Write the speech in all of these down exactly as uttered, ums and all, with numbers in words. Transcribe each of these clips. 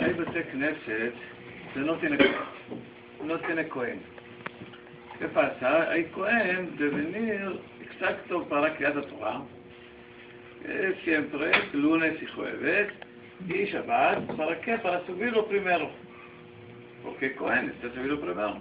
hay בתי כנסת, זה no tiene cohen. No tiene cohen. ¿Qué pasa? Hay cohen de venir exacto para crear la Torah. Es siempre lunes y jueves y Shabbat. ¿Para qué? Para subirlo primero. Porque cohen está subirlo primero.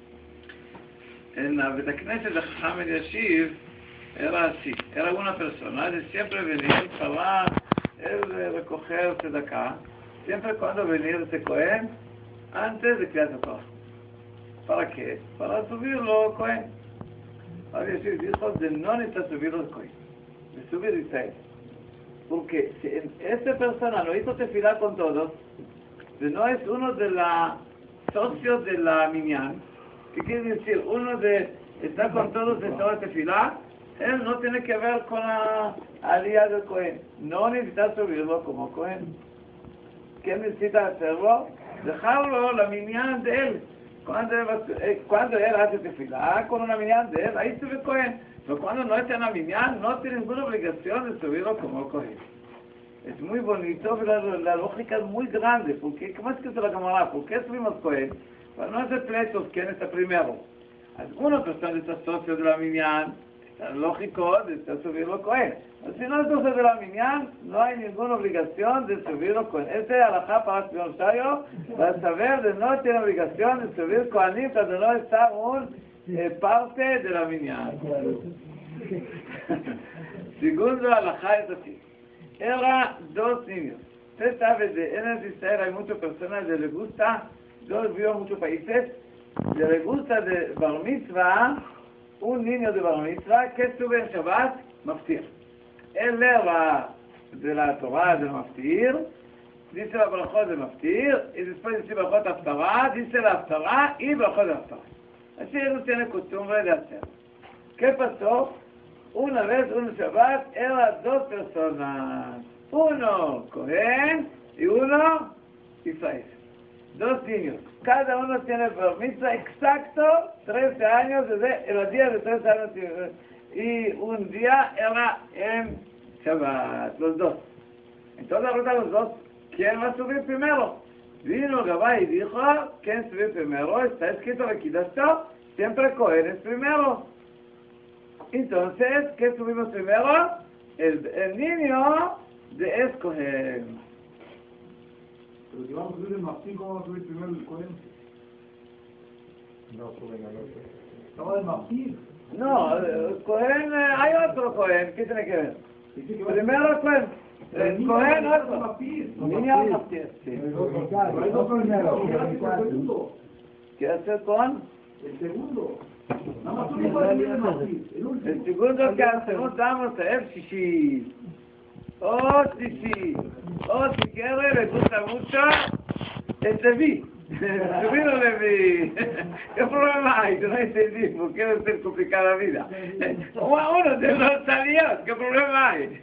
En la beta knesset de Jajam Eliashiv era así. Era una persona de siempre venir para el recoger tzedakah. Siempre cuando venir ese cohen antes de crear la Torah. ¿Para qué? Para subirlo cohen. Eliashiv dijo de no necesita subirlo el cohen. De subir Israel. Porque si esta persona no hizo tefilá con todos, de no es uno de los socios de la minyan, ¿qué quiere decir? Uno de está con todos de toda tefilá, él no tiene que ver con la aliyah del cohen. No necesita subirlo como cohen. ¿Qué necesita hacerlo? Dejarlo la minyan de él. Cuando, cuando él hace tefilá con una minyan de él, ahí sube cohen. Pero cuando no está en la minyan, no tiene ninguna obligación de subirlo como cohen. Es muy bonito, pero la, la lógica es muy grande. Porque, ¿cómo es que se la Gemara? ¿Por qué subimos cohen? Para no hacer pleitos, ¿quién está primero? Alguna persona está socio de la minyan, está lógico de estar subirlo cohen. Si no es socio de la minyan, no hay ninguna obligación de subirlo cohen. Este es alajá para el voluntario, para saber de no tiene obligación de subir cohenim, para no estar un eh, parte de la minyan. Segundo alajá es así. Era dos niños. Usted sabe, de en Israel hay muchas personas que les gusta. Yo vivo en muchos países, le gusta de bar mitzvah, un niño de bar mitzvah que sube en Shabbat, maftir. Él era de la Torah de maftir, dice la brachot de maftir, y después dice brachot haftarah, dice la haftarah y brachot de haftarah. Así él no tiene costumbre de hacer. ¿Qué pasó? Una vez, un Shabbat, eran dos personas. Uno Cohen y uno Israel. Dos niños. Cada uno tiene bar mitzvah exacto, trece años, desde el día de trece años. Y un día era en Shabbat, los dos. Entonces, ahorita los dos, ¿quién va a subir primero? Vino Gabá y dijo, ¿quién sube primero? Está escrito aquí, esto, siempre Cohen es primero. Entonces, ¿qué subimos primero? El, el niño de es Cohen. Pero si vamos a subir el maftir, ¿cómo vamos a subir primero el cohen? No suben al otro. Estaba el maftir. No, el Cohen, eh, hay otro Cohen, ¿qué tiene que ver? Dice que va Primero el Cohen. El Cohen otro. maftir. Niño al maftir, sí. Pero hay dos primeros. ¿Qué hace con el segundo? ¿Qué hace con? El segundo. Nada más uno puede subir el maftir. El último. El segundo que hacemos, damos a él shishi. Oh, shishi. Oh, si quiere, le gusta mucho el Levi. Subido Levi. ¿Qué problema hay? No entendí. ¿Por qué no es complicada la vida? Uno de los salidos. ¿Qué problema hay?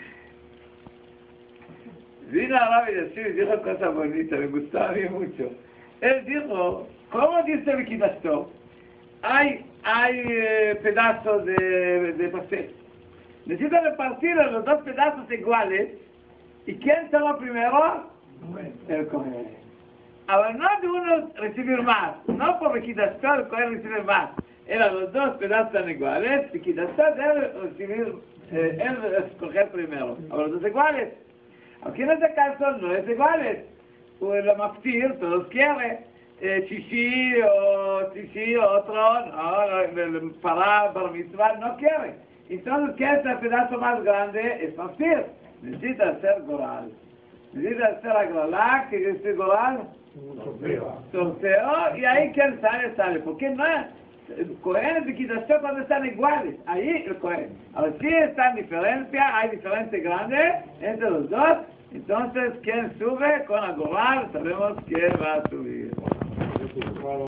Vino a Rabbi Yashiv y dijo cosas bonitas. Me gustaba a mí mucho. Él dijo, ¿cómo dice Vikidashto? Hay, hay eh, pedazos de, de pastel. Necesito repartir los dos pedazos iguales. ¿Y quién estaba primero? El Cohen. Ahora no de uno recibir más, no por Vikidashto el Cohen recibir más. Eran los dos pedazos iguales, Vikidashto debe recibir, eh, él escoger primero. Ahora los dos iguales. Aquí en este caso no es iguales. Pues la maftir, todos quieren. Eh, chichi o chichi o otro, no, para bar mitzvah no quiere. Entonces, ¿qué es el pedazo más grande? Es maftir. Necesita hacer goral. Necesita hacer agralá, que es el goral. Sorteo. Y ahí quien sale, sale. Porque no es. El Cohen es Vikidashto cuando están iguales. Ahí el Cohen. Ahora sí está en diferencia, hay diferencia grande entre los dos. Entonces, quien sube con la goral, sabemos quién va a subir.